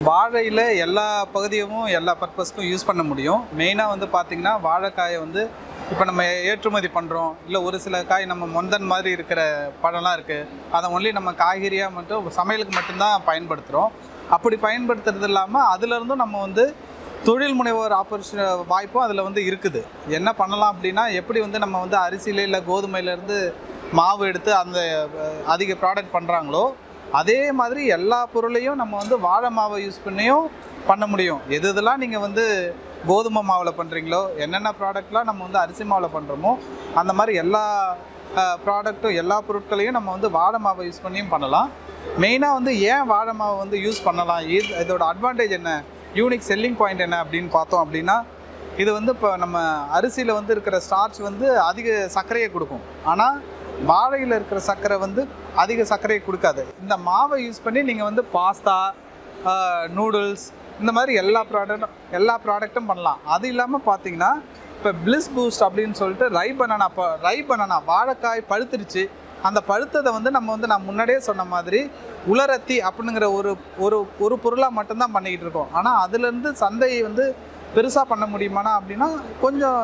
வாழையில் எல்லா பகுதியும் எல்லா பர்பஸ்க்கும் யூஸ் பண்ண முடியும். மெயினாக வந்து பார்த்திங்கன்னா வாழைக்காயை வந்து இப்போ நம்ம ஏற்றுமதி பண்ணுறோம், இல்லை ஒரு சில காய் நம்ம மொந்தன் மாதிரி இருக்கிற பழம்லாம் இருக்குது, அதை ஒன்லி நம்ம காய்கறியாக மட்டும் சமையலுக்கு மட்டும்தான் பயன்படுத்துகிறோம். அப்படி பயன்படுத்துறது இல்லாமல் அதிலிருந்தும் நம்ம வந்து தொழில் முனைவோர் வாய்ப்பும் அதில் வந்து இருக்குது. என்ன பண்ணலாம் அப்படின்னா, எப்படி வந்து நம்ம வந்து அரிசியில இல்லை கோதுமையிலேருந்து மாவு எடுத்து அந்த அதிக ப்ராடக்ட் பண்ணுறாங்களோ அதே மாதிரி எல்லா பொருளையும் நம்ம வந்து வாழை மாவை யூஸ் பண்ணியும் பண்ண முடியும். எதெல்லாம் நீங்கள் வந்து கோதுமை மாவில் பண்ணுறீங்களோ, என்னென்ன ப்ராடக்ட்லாம் நம்ம வந்து அரிசி மாவில் பண்ணுறோமோ அந்த மாதிரி எல்லா ப்ராடக்ட்டும் எல்லா பொருட்களையும் நம்ம வந்து வாழை மாவை யூஸ் பண்ணியும் பண்ணலாம். மெயினாக வந்து ஏன் வாழை மாவை வந்து யூஸ் பண்ணலாம், இதோட அட்வான்டேஜ் என்ன, யூனிக் செல்லிங் பாயிண்ட் என்ன அப்படின்னு பார்த்தோம் அப்படின்னா, இது வந்து இப்போ நம்ம அரிசியில் வந்து இருக்கிற ஸ்டார்ச் வந்து அதிக சர்க்கரையை கொடுக்கும். ஆனால் வாழையில் இருக்கிற சர்க்கரை வந்து அதிக சர்க்கரையை கொடுக்காது. இந்த மாவை யூஸ் பண்ணி நீங்கள் வந்து பாஸ்தா, நூடுல்ஸ், இந்த மாதிரி எல்லா ப்ராடக்ட்டும் பண்ணலாம். அது இல்லாமல் பார்த்தீங்கன்னா, இப்போ பிளிஸ் பூஸ்ட் அப்படின்னு சொல்லிட்டு ரை பனானா வாழைக்காய் பழுத்துருச்சு, அந்த பழுத்ததை வந்து நம்ம வந்து நான் முன்னாடியே சொன்ன மாதிரி உலரத்தி அப்படிங்கிற ஒரு பொருளாக மட்டும்தான் பண்ணிக்கிட்டு இருக்கோம். ஆனால் அதுலேருந்து சந்தையை வந்து பெருசாக பண்ண முடியுமானா அப்படின்னா கொஞ்சம்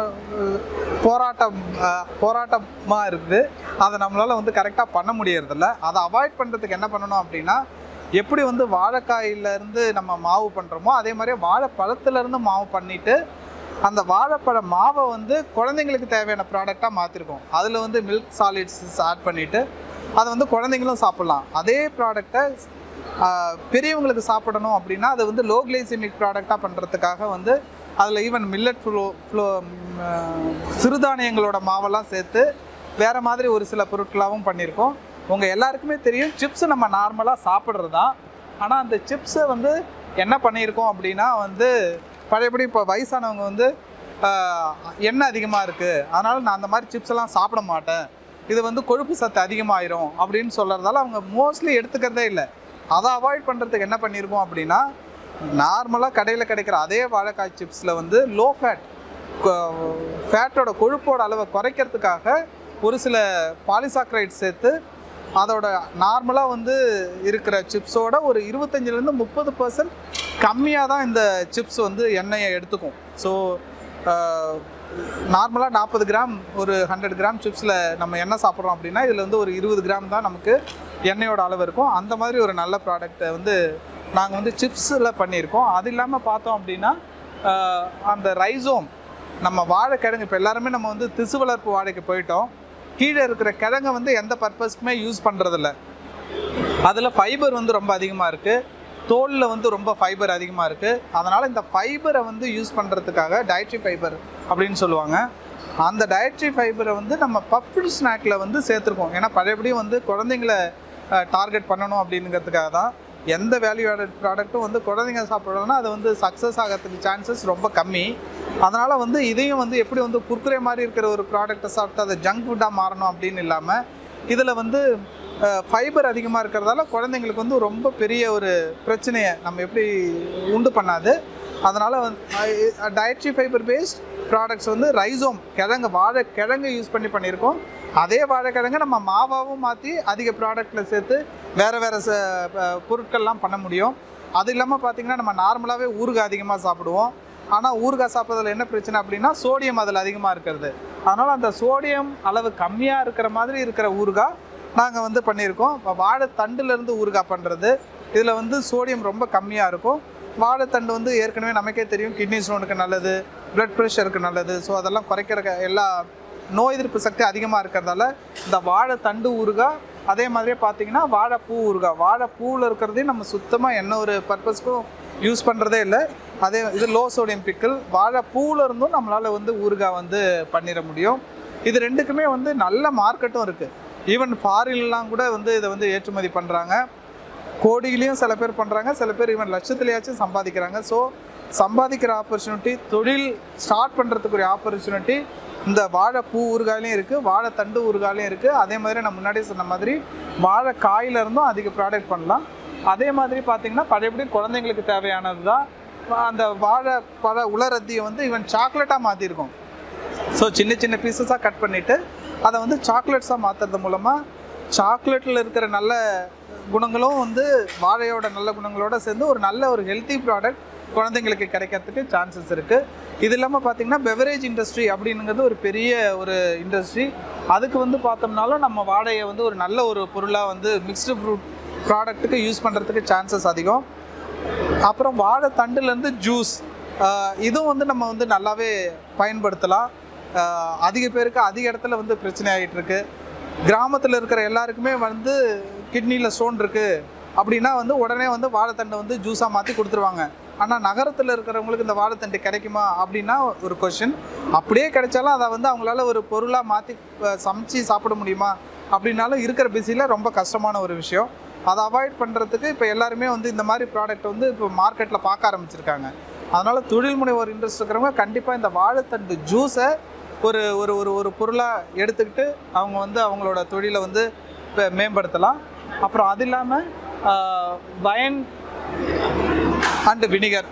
போராட்டமாக இருக்குது. அதை நம்மளால் வந்து கரெக்டாக பண்ண முடியறதில்ல. அதை அவாய்ட் பண்ணுறதுக்கு என்ன பண்ணணும் அப்படின்னா, எப்படி வந்து வாழைக்காயிலேருந்து நம்ம மாவு பண்ணுறோமோ அதே மாதிரி வாழைப்பழத்துலேருந்து மாவு பண்ணிவிட்டு அந்த வாழைப்பழ மாவை வந்து குழந்தைங்களுக்கு தேவையான ப்ராடக்டாக மாற்றிருக்கோம். அதில் வந்து மில்க் சாலிட்ஸ் ஆட் பண்ணிவிட்டு அதை வந்து குழந்தைங்களும் சாப்பிட்லாம். அதே ப்ராடக்டை பெரியவங்களுக்கு சாப்பிடணும் அப்படின்னா அது வந்து லோ கிளைசிமிக் ப்ராடக்டாக பண்ணுறதுக்காக வந்து அதில் ஈவன் மில்லட் சிறுதானியங்களோட மாவெல்லாம் சேர்த்து வேறு மாதிரி ஒரு சில பொருட்களாகவும் பண்ணியிருக்கோம். உங்கள் எல்லாருக்குமே தெரியும், சிப்ஸு நம்ம நார்மலாக சாப்பிட்றது தான். ஆனால் அந்த சிப்ஸை வந்து என்ன பண்ணியிருக்கோம் அப்படின்னா வந்து பழையபடி இப்போ வயசானவங்க வந்து எண்ணெய் அதிகமாக இருக்குது, அதனால் நான் அந்த மாதிரி சிப்ஸ் எல்லாம் சாப்பிட மாட்டேன், இது வந்து கொழுப்பு சத்து அதிகமாகிடும் அப்படின்னு சொல்கிறதால அவங்க மோஸ்ட்லி எடுத்துக்கிறதே இல்லை. அதை அவாய்ட் பண்ணுறதுக்கு என்ன பண்ணியிருக்கோம் அப்படின்னா, நார்மலாக கடையில் கிடைக்கிற அதே வாழைக்காய் சிப்ஸில் வந்து லோ ஃபேட்டோட கொழுப்போட அளவை குறைக்கிறதுக்காக ஒரு சில பாலிசாக்ரைட் சேர்த்து அதோட நார்மலாக வந்து இருக்கிற சிப்ஸோட ஒரு 25-30% கம்மியாக தான் இந்த சிப்ஸ் வந்து எண்ணெயை எடுத்துக்கும். ஸோ நார்மலாக 40 கிராம் ஒரு 100 கிராம் சிப்ஸில் நம்ம எண்ணெய் சாப்பிட்றோம் அப்படின்னா இதில் வந்து ஒரு 20 கிராம் தான் நமக்கு எண்ணெயோட அளவு இருக்கும். அந்த மாதிரி ஒரு நல்ல ப்ராடக்டை வந்து நாங்கள் வந்து சிப்ஸில் பண்ணியிருக்கோம். அது இல்லாமல் பார்த்தோம் அப்படின்னா அந்த ரைசோம் நம்ம வாழைக்கிழங்கு, இப்போ எல்லாருமே நம்ம வந்து திசு வளர்ப்பு வாழைக்கு போயிட்டோம், கீழே இருக்கிற கிழங்கை வந்து எந்த பர்பஸ்க்குமே யூஸ் பண்ணுறதில்ல. அதில் ஃபைபர் வந்து ரொம்ப அதிகமாக இருக்குது, தோலில் வந்து ரொம்ப ஃபைபர் அதிகமாக இருக்குது. அதனால் இந்த ஃபைபரை வந்து யூஸ் பண்ணுறதுக்காக டயட்ரி ஃபைபர் அப்படின்னு சொல்லுவாங்க, அந்த டயட்ரி ஃபைபரை வந்து நம்ம பப்டு ஸ்நாக்கில் வந்து சேர்த்துருக்கோம். ஏன்னா பழையபடியும் வந்து குழந்தைங்கள டார்கெட் பண்ணணும் அப்படிங்கிறதுக்காக தான். எந்த வேல்யூ ஆடட் ப்ராடக்ட்டும் வந்து குழந்தைங்க சாப்பிட்றதுனா அது வந்து சக்ஸஸ் ஆகிறதுக்கு சான்சஸ் ரொம்ப கம்மி. அதனால் வந்து இதையும் வந்து எப்படி வந்து குர்குரே மாதிரி இருக்கிற ஒரு ப்ராடக்டை சாப்பிட்டு அதை ஜங்க் ஃபுட்டாக மாறணும் அப்படின்னு இல்லாமல் இதில் வந்து ஃபைபர் அதிகமாக இருக்கிறதால குழந்தைங்களுக்கு வந்து ரொம்ப பெரிய ஒரு பிரச்சனையை நம்ம எப்படி உண்டு பண்ணாது. அதனால் வந்து டயட்ரி ஃபைபர் பேஸ்ட் ப்ராடக்ட்ஸ் வந்து ரைசோம் வாழைக்கிழங்கு யூஸ் பண்ணியிருக்கோம். அதே வாழைக்கிழங்கை நம்ம மாவாகவும் மாற்றி அதிக ப்ராடக்டில் சேர்த்து வேறு பொருட்கள்லாம் பண்ண முடியும். அது இல்லாமல் பார்த்திங்கன்னா நம்ம நார்மலாகவே ஊறுகாய் அதிகமாக சாப்பிடுவோம். ஆனால் ஊறுகாய் சாப்பிட்றதுல என்ன பிரச்சனை அப்படின்னா சோடியம் அதில் அதிகமாக இருக்கிறது. அதனால் அந்த சோடியம் அளவு கம்மியாக இருக்கிற மாதிரி இருக்கிற ஊறுகாய் நாங்கள் வந்து பண்ணியிருக்கோம். இப்போ வாழைத்தண்டுலேருந்து ஊறுகாய் பண்ணுறது, இதில் வந்து சோடியம் ரொம்ப கம்மியாக இருக்கும். வாழைத்தண்டு வந்து ஏற்கனவே நமக்கே தெரியும் கிட்னி ஸ்டோனுக்கு நல்லது, பிளட் ப்ரெஷருக்கு நல்லது. ஸோ அதெல்லாம் குறைக்கிற எல்லா நோய் எதிர்ப்பு சக்தி அதிகமாக இருக்கிறதால இந்த வாழைத்தண்டு ஊறுகாய், அதே மாதிரியே பார்த்திங்கன்னா வாழைப்பூ ஊறுகாய், வாழைப்பூவில் இருக்கிறதையும் நம்ம சுத்தமாக என்ன ஒரு பர்பஸ்க்கும் யூஸ் பண்ணுறதே இல்லை. இது லோ சோடியம் பிக்கிள், வாழைப்பூவில் இருந்தும் நம்மளால் வந்து ஊறுகாய் வந்து பண்ணிட முடியும். இது ரெண்டுக்குமே வந்து நல்ல மார்க்கெட்டும் இருக்குது. ஈவன் ஃபாரின்லாம் கூட வந்து இதை வந்து ஏற்றுமதி பண்ணுறாங்க. கோடியிலையும் சில பேர் பண்ணுறாங்க, சில பேர் ஈவன் லட்சத்துலையாச்சும் சம்பாதிக்கிறாங்க. ஸோ சம்பாதிக்கிற ஆப்பர்ச்சுனிட்டி, தொழில் ஸ்டார்ட் பண்ணுறதுக்குரிய ஆப்பர்ச்சுனிட்டி இந்த வாழைப்பூ ஊறுகாயிலையும் இருக்குது, வாழைத்தண்டு ஊறுகாயிலையும் இருக்குது. அதே மாதிரி நான் முன்னாடி சொன்ன மாதிரி வாழைக்காயிலிருந்தும் அதிக ப்ராடக்ட் பண்ணலாம். அதே மாதிரி பார்த்திங்கன்னா பழையபடி குழந்தைங்களுக்கு தேவையானது தான் அந்த வாழைப்பழ உலரத்தியை வந்து ஈவன் சாக்லேட்டாக மாற்றிருக்கோம். ஸோ சின்ன சின்ன பீசஸாக கட் பண்ணிவிட்டு அதை வந்து சாக்லேட்ஸாக மாற்றுறது மூலமாக சாக்லேட்டில் இருக்கிற நல்ல குணங்களும் வந்து வாழையோட நல்ல குணங்களோட சேர்ந்து ஒரு நல்ல ஒரு ஹெல்த்தி ப்ராடக்ட் குழந்தைங்களுக்கு கிடைக்கிறதுக்கு சான்சஸ் இருக்குது. இது இல்லாமல் பார்த்திங்கன்னா பெவரேஜ் இண்டஸ்ட்ரி அப்படிங்கிறது ஒரு பெரிய ஒரு இண்டஸ்ட்ரி. அதுக்கு வந்து பார்த்தோம்னாலும் நம்ம வாழையை வந்து ஒரு நல்ல ஒரு பொருளாக வந்து மிக்ஸ்டு ஃப்ரூட் ப்ராடக்ட்டுக்கு யூஸ் பண்ணுறதுக்கு சான்சஸ் அதிகம். அப்புறம் வாழை தண்டுலேருந்து ஜூஸ், இதுவும் வந்து நம்ம வந்து நல்லாவே பயன்படுத்தலாம். அதிக பேருக்கு அதிக இடத்துல வந்து பிரச்சனை ஆகிட்டு இருக்கு. கிராமத்தில் இருக்கிற எல்லாருக்குமே வந்து கிட்னியில் ஸ்டோன் இருக்குது அப்படின்னா வந்து உடனே வந்து வாழைத்தண்டை வந்து ஜூஸாக மாற்றி கொடுத்துருவாங்க. ஆனால் நகரத்தில் இருக்கிறவங்களுக்கு இந்த வாழைத்தண்டு கிடைக்குமா அப்படின்னா ஒரு கொஷின். அப்படியே கிடைச்சாலும் அதை வந்து அவங்களால ஒரு பொருளாக மாற்றி சமைச்சு சாப்பிட முடியுமா அப்படின்னாலும் இருக்கிற பிஸியில் ரொம்ப கஷ்டமான ஒரு விஷயம். அதை அவாய்ட் பண்ணுறதுக்கு இப்போ எல்லாருமே வந்து இந்த மாதிரி ப்ராடக்ட் வந்து இப்போ மார்க்கெட்டில் பார்க்க ஆரம்பிச்சிருக்காங்க. அதனால் தொழில் முனைவோர் இன்ட்ரெஸ்ட் இருக்கிறவங்க கண்டிப்பாக இந்த வாழைத்தண்டு ஜூஸை ஒரு ஒரு ஒரு ஒரு பொருளாக எடுத்துக்கிட்டு அவங்க வந்து அவங்களோட தொழிலை வந்து இப்போ மேம்படுத்தலாம். அப்புறம் அது இல்லாமல் wine and vinegar,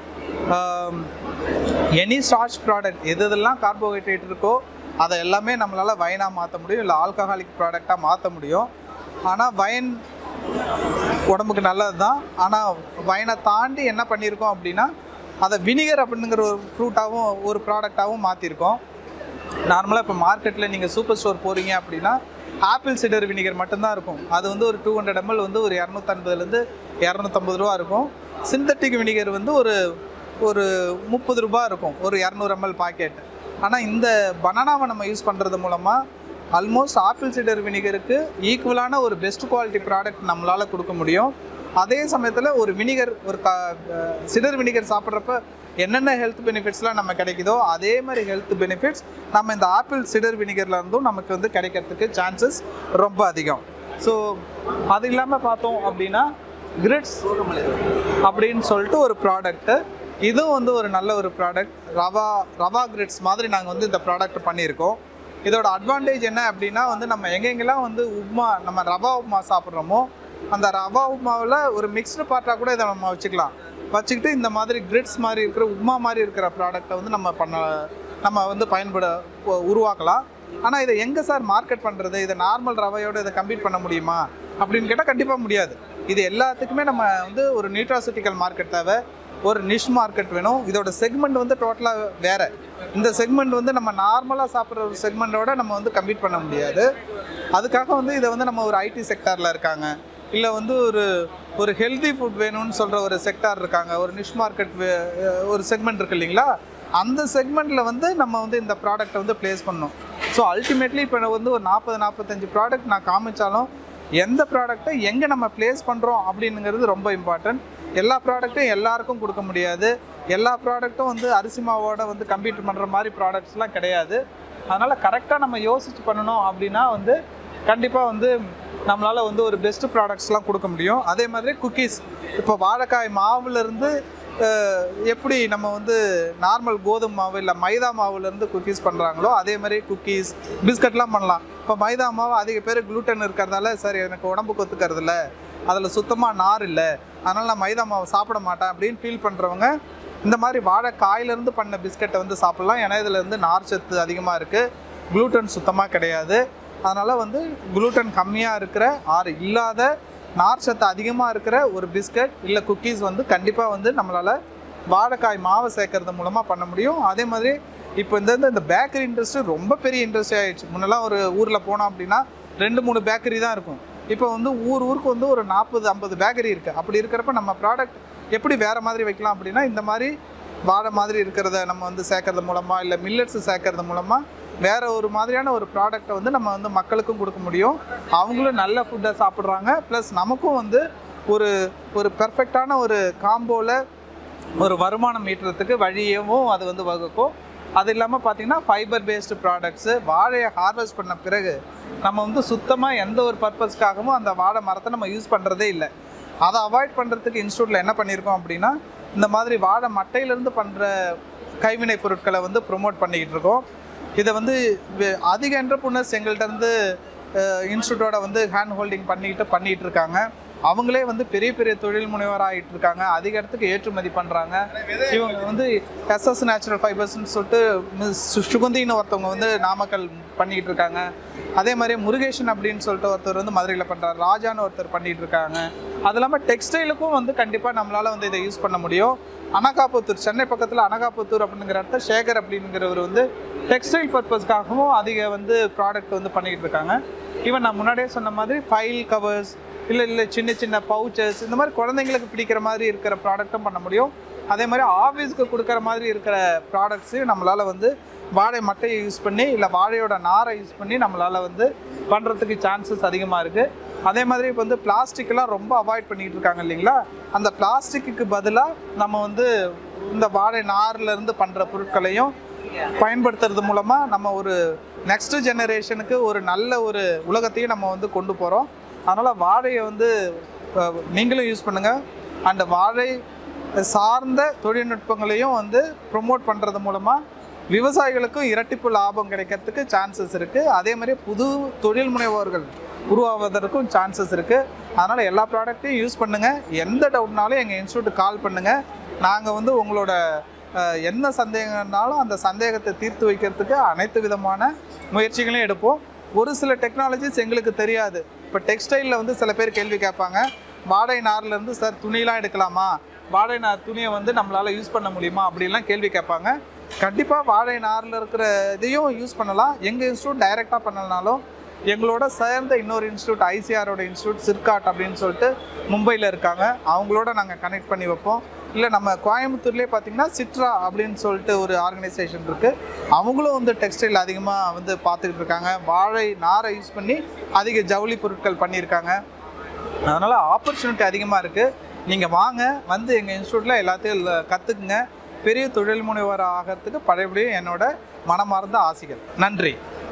any starch product எதெல்லாம் கார்போஹைட்ரேட் இருக்கோ அதை எல்லாமே நம்மளால் வைனாக மாற்ற முடியும், இல்லை ஆல்கஹாலிக் ப்ராடக்டாக மாற்ற முடியும். ஆனால் வைன் உடம்புக்கு நல்லது தான். ஆனால் வைனை தாண்டி என்ன பண்ணியிருக்கோம் அப்படின்னா அதை வினிகர் அப்படிங்கிற ஒரு ஃப்ரூட்டாகவும் ஒரு ப்ராடக்டாகவும் மாற்றிருக்கோம். நார்மலாக இப்போ மார்க்கெட்டில் நீங்கள் சூப்பர் ஸ்டோர் போகிறீங்க அப்படின்னா ஆப்பிள் சிடர் வினிகர் மட்டும்தான் இருக்கும். அது வந்து ஒரு 200 ml வந்து ஒரு 250 250 ரூபா இருக்கும். சிந்தட்டிக் வினிகர் வந்து ஒரு 30 ரூபா இருக்கும், ஒரு 200 ml பாக்கெட். ஆனால் இந்த பனானாவை நம்ம யூஸ் பண்ணுறது மூலமாக ஆல்மோஸ்ட் ஆப்பிள் சிடர் வினிகருக்கு ஈக்குவலான ஒரு பெஸ்ட் குவாலிட்டி ப்ராடக்ட் நம்மளால் கொடுக்க முடியும். அதே சமயத்தில் ஒரு வினிகர் ஒரு சிடர் வினிகர் சாப்பிட்றப்ப என்னென்ன ஹெல்த் பெனிஃபிட்ஸ்லாம் நம்ம கிடைக்குதோ அதே மாதிரி ஹெல்த் பெனிஃபிட்ஸ் நம்ம இந்த ஆப்பிள் சிடர் வினிகரில் இருந்தும் நமக்கு வந்து கிடைக்கிறதுக்கு சான்சஸ் ரொம்ப அதிகம். ஸோ அது இல்லாமல் பார்த்தோம் அப்படின்னா கிரிட்ஸ் அப்படின்னு சொல்லிட்டு ஒரு ப்ராடக்ட்டு, இதுவும் வந்து ஒரு நல்ல ஒரு ப்ராடக்ட். ரவா கிரிட்ஸ் மாதிரி நாங்கள் வந்து இந்த ப்ராடக்ட் பண்ணியிருக்கோம். இதோட அட்வான்டேஜ் என்ன அப்படின்னா வந்து நம்ம எங்கெங்கெல்லாம் வந்து உப்மா, நம்ம ரவா உப்மா சாப்பிட்றோமோ அந்த ரவா உப்மாவில் ஒரு மிக்ஸ்டு பார்ட்டாக கூட இதை நம்ம வச்சுக்கிட்டு இந்த மாதிரி கிரிட்ஸ் மாதிரி இருக்கிற உப்மா மாதிரி இருக்கிற ப்ராடக்டை வந்து நம்ம வந்து உருவாக்கலாம். ஆனால் இதை எங்கே சார் மார்க்கெட் பண்ணுறது, இதை நார்மல் ரவையோடு இதை கம்பீட் பண்ண முடியுமா அப்படின்னு கேட்டால் கண்டிப்பாக முடியாது. இது எல்லாத்துக்குமே நம்ம வந்து ஒரு நியூட்ராசூட்டிக்கல் மார்க்கெட் தேவை, ஒரு நிஷ் மார்க்கெட் வேணும். இதோட செக்மெண்ட் வந்து டோட்டலாக வேறு. இந்த செக்மெண்ட் வந்து நம்ம நார்மலாக சாப்பிட்ற ஒரு செக்மெண்ட்டோட நம்ம வந்து கம்பீட் பண்ண முடியாது. அதுக்காக வந்து இதை வந்து நம்ம ஒரு ஐடி செக்டாரில் இருக்காங்க, இல்லை வந்து ஒரு ஹெல்தி ஃபுட் வேணும்னு சொல்கிற ஒரு செக்டார் இருக்காங்க, ஒரு நிஷ் மார்க்கெட் ஒரு செக்மெண்ட் இருக்குது இல்லைங்களா, அந்த செக்மெண்ட்டில் வந்து நம்ம வந்து இந்த ப்ராடக்டை வந்து ப்ளேஸ் பண்ணணும். ஸோ அல்டிமேட்லி இப்போ வந்து ஒரு 40-45 ப்ராடக்ட் நான் காமிச்சாலும் எந்த ப்ராடக்ட்டை எங்கே நம்ம ப்ளேஸ் பண்ணுறோம் அப்படிங்கிறது ரொம்ப இம்பார்ட்டன்ட். எல்லா ப்ராடக்ட்டும் எல்லாருக்கும் கொடுக்க முடியாது. எல்லா ப்ராடக்ட்டும் வந்து அரிசி மாவோட வந்து கம்பீட் பண்ணுற மாதிரி ப்ராடக்ட்ஸ்லாம் கிடையாது. அதனால் கரெக்டாக நம்ம யோசித்து பண்ணணும் அப்படின்னா வந்து கண்டிப்பாக வந்து நம்மளால் வந்து ஒரு பெஸ்ட் ப்ராடக்ட்ஸ்லாம் கொடுக்க முடியும். அதே மாதிரி குக்கீஸ், இப்போ வாழைக்காய் மாவுலேருந்து எப்படி நம்ம வந்து நார்மல் கோதுமை மாவு இல்லை மைதா மாவுலேருந்து குக்கீஸ் பண்ணுறாங்களோ அதே மாதிரி குக்கீஸ் பிஸ்கட்லாம் பண்ணலாம். இப்போ மைதா மாவு அதிக பேர் குளூட்டன் இருக்கிறதால சார் எனக்கு உடம்புக்கு ஒத்துக்கிறது இல்லை, அதில் சுத்தமாக நார் இல்லை, அதனால் நான் மைதா மாவு சாப்பிட மாட்டேன் அப்படின்னு ஃபீல் பண்ணுறவங்க இந்த மாதிரி வாழைக்காயிலேருந்து பண்ண பிஸ்கட்டை வந்து சாப்பிட்லாம். ஏன்னா இதில் வந்து நார் சத்து அதிகமாக இருக்குது, குளூட்டன் சுத்தமாக கிடையாது. அதனால் வந்து குளூட்டன் கம்மியாக இருக்கிற இல்லாத நார் சத்து அதிகமாக இருக்கிற ஒரு பிஸ்கட் இல்லை குக்கீஸ் வந்து கண்டிப்பாக வந்து நம்மளால் வாழைக்காய் மாவை சேர்க்கறது மூலமாக பண்ண முடியும். அதே மாதிரி இப்போ இந்த பேக்கரி இண்டஸ்ட்ரி ரொம்ப பெரிய இண்டஸ்ட்ரி ஆகிடுச்சு. முன்னெல்லாம் ஒரு ஊரில் போனோம் அப்படின்னா 2-3 பேக்கரி தான் இருக்கும். இப்போ வந்து ஊருக்கு வந்து ஒரு 40-50 பேக்கரி இருக்குது. அப்படி இருக்கிறப்ப நம்ம ப்ராடக்ட் எப்படி வேறு மாதிரி வைக்கலாம் அப்படின்னா இந்த மாதிரி வாழை மாதிரி இருக்கிறத நம்ம வந்து சேர்க்கறது மூலமாக இல்லை மில்லட்ஸ் சேர்க்கறது மூலமாக வேறு ஒரு மாதிரியான ஒரு ப்ராடக்டை வந்து நம்ம வந்து மக்களுக்கும் கொடுக்க முடியும். அவங்களும் நல்ல ஃபுட்டை சாப்பிட்றாங்க, ப்ளஸ் நமக்கும் வந்து ஒரு பெர்ஃபெக்டான ஒரு காம்போவில் ஒரு வருமானம் ஈட்டுறதுக்கு வழியவும் அது வந்து வகுக்கும். அது இல்லாமல் பார்த்திங்கன்னா ஃபைபர் பேஸ்டு ப்ராடக்ட்ஸு, வாழையை ஹார்வெஸ்ட் பண்ண பிறகு நம்ம வந்து சுத்தமாக எந்த ஒரு பர்பஸ்க்காகவும் அந்த வாழை மரத்தை நம்ம யூஸ் பண்ணுறதே இல்லை. அதை அவாய்ட் பண்ணுறதுக்கு இன்ஸ்டியூட்டில் என்ன பண்ணியிருக்கோம் அப்படின்னா இந்த மாதிரி வாழை மட்டையிலேருந்து பண்ணுற கைவினை பொருட்களை வந்து ப்ரொமோட் பண்ணிக்கிட்டு இருக்கோம். இதை வந்து அதிக என்டர்பிரினர்ஸ் எங்கள்கிட்ட இருந்து இன்ஸ்டியூட்டோட வந்து ஹேண்ட் ஹோல்டிங் பண்ணிகிட்டு இருக்காங்க. அவங்களே வந்து பெரிய பெரிய தொழில் முனைவர் ஆகிட்டு இருக்காங்க, அதிக இடத்துக்கு ஏற்றுமதி பண்ணுறாங்க. இவங்க வந்து எஸ்எஸ் நேச்சுரல் ஃபைபர்ஸ்ன்னு சொல்லிட்டு சுகந்தின்னு ஒருத்தவங்க வந்து நாமக்கல் பண்ணிக்கிட்டு இருக்காங்க. அதே மாதிரி முருகேஷன் அப்படின்னு சொல்லிட்டு ஒருத்தர் வந்து மதுரையில் பண்ணுறாரு, ராஜான்னு ஒருத்தர் பண்ணிகிட்டு இருக்காங்க. அது இல்லாமல் டெக்ஸ்டைலுக்கும் வந்து கண்டிப்பாக நம்மளால் வந்து இதை யூஸ் பண்ண முடியும். அனகாபுத்தூர், சென்னை பக்கத்தில் அனகாபுத்தூர் அப்படிங்கிற இடத்த சேகர் அப்படிங்கிறவர் வந்து டெக்ஸ்டைல் பர்பஸ்க்காகவும் அதிக வந்து ப்ராடக்ட் வந்து பண்ணிக்கிட்டு இருக்காங்க. ஈவன் நான் முன்னாடியே சொன்ன மாதிரி ஃபைல் கவர்ஸ் இல்லை சின்ன சின்ன பவுச்சஸ், இந்த மாதிரி குழந்தைங்களுக்கு பிடிக்கிற மாதிரி இருக்கிற ப்ராடக்ட்டும் பண்ண முடியும். அதே மாதிரி ஆஃபீஸ்க்கு கொடுக்குற மாதிரி இருக்கிற ப்ராடக்ட்ஸையும் நம்மளால் வந்து வாழை மட்டையை யூஸ் பண்ணி இல்லை வாழையோட நாரை யூஸ் பண்ணி நம்மளால் வந்து பண்ணுறதுக்கு சான்சஸ் அதிகமாக இருக்குது. அதே மாதிரி இப்போ வந்து பிளாஸ்டிக்கெலாம் ரொம்ப அவாய்ட் பண்ணிக்கிட்டு இருக்காங்க இல்லைங்களா, அந்த பிளாஸ்டிக்கு பதிலாக நம்ம வந்து இந்த வாழை நார்லேருந்து பண்ணுற பொருட்களையும் பயன்படுத்துறது மூலமாக நம்ம ஒரு நெக்ஸ்ட் ஜெனரேஷனுக்கு ஒரு நல்ல ஒரு உலகத்தையும் நம்ம வந்து கொண்டு போகிறோம். அதனால் வாழையை வந்து நீங்களும் யூஸ் பண்ணுங்கள். அந்த வாழை சார்ந்த தொழில்நுட்பங்களையும் வந்து ப்ரொமோட் பண்ணுறது மூலமாக விவசாயிகளுக்கும் இரட்டிப்பு லாபம் கிடைக்கிறதுக்கு சான்சஸ் இருக்குது. அதே மாதிரி புது தொழில் முனைவோர்கள் உருவாவதற்கும் சான்சஸ் இருக்குது. அதனால் எல்லா ப்ராடக்ட்டையும் யூஸ் பண்ணுங்கள். எந்த டவுட்னாலும் எங்கள் இன்ஸ்டியூட்டுக்கு கால் பண்ணுங்கள். நாங்கள் வந்து உங்களோட என்ன சந்தேகம்னாலும் அந்த சந்தேகத்தை தீர்த்து வைக்கிறதுக்கு அனைத்து விதமான முயற்சிகளையும் எடுப்போம். ஒரு சில டெக்னாலஜிஸ் எங்களுக்கு தெரியாது. இப்போ டெக்ஸ்டைலில் வந்து சில பேர் கேள்வி கேட்பாங்க, வாழை நார்லேருந்து சார் துணியெலாம் எடுக்கலாமா, வாழை நார் துணியை வந்து நம்மளால் யூஸ் பண்ண முடியுமா அப்படின்லாம் கேள்வி கேட்பாங்க. கண்டிப்பாக வாழை நாரில் இருக்கிற இதையும் யூஸ் பண்ணலாம். எங்கள் இன்ஸ்டியூட் டைரெக்டாக பண்ணலனாலும் எங்களோட சேர்ந்த இன்னொரு இன்ஸ்டியூட் ஐசிஆரோட இன்ஸ்டியூட் சிர்காட் அப்படின்னு சொல்லிட்டு மும்பையில் இருக்காங்க, அவங்களோட நாங்கள் கனெக்ட் பண்ணி வைப்போம். இல்லை நம்ம கோயம்புத்தூர்லேயே பார்த்திங்கன்னா சிட்ரா அப்படின்னு சொல்லிட்டு ஒரு ஆர்கனைசேஷன் இருக்குது, அவங்களும் வந்து டெக்ஸ்டைல் அதிகமாக வந்து பார்த்துக்கிட்டு இருக்காங்க. வாழை நாரை யூஸ் பண்ணி அதிக ஜவுளி பொருட்கள் பண்ணியிருக்காங்க. அதனால் ஆப்பர்ச்சுனிட்டி அதிகமாக இருக்குது. நீங்கள் வாங்க, வந்து எங்கள் இன்ஸ்டியூட்டில் எல்லாத்தையும் கற்றுக்குங்க. பெரிய தொழில் முனைவர் ஆகிறதுக்கு பழையபடியும் என்னோட மனமார்ந்த ஆசைகள். நன்றி.